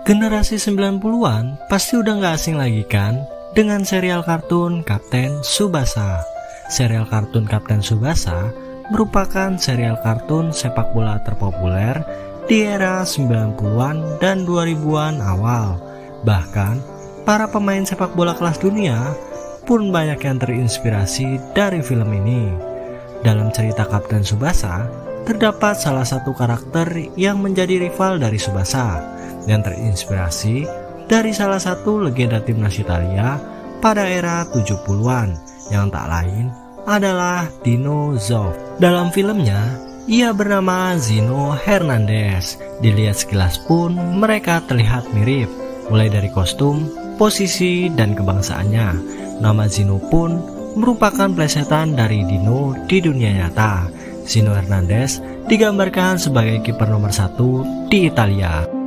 Generasi 90-an pasti udah gak asing lagi kan dengan serial kartun Kapten Tsubasa. Serial kartun Kapten Tsubasa merupakan serial kartun sepak bola terpopuler di era 90-an dan 2000-an awal. Bahkan, para pemain sepak bola kelas dunia pun banyak yang terinspirasi dari film ini. Dalam cerita Kapten Tsubasa, terdapat salah satu karakter yang menjadi rival dari Tsubasa yang terinspirasi dari salah satu legenda timnas Italia pada era 70-an yang tak lain adalah Dino Zoff. Dalam filmnya, ia bernama Zino Hernandez. Dilihat sekilas pun mereka terlihat mirip, mulai dari kostum, posisi, dan kebangsaannya. Nama Zino pun merupakan plesetan dari Dino di dunia nyata. Zino Hernandez digambarkan sebagai kiper nomor 1 di Italia.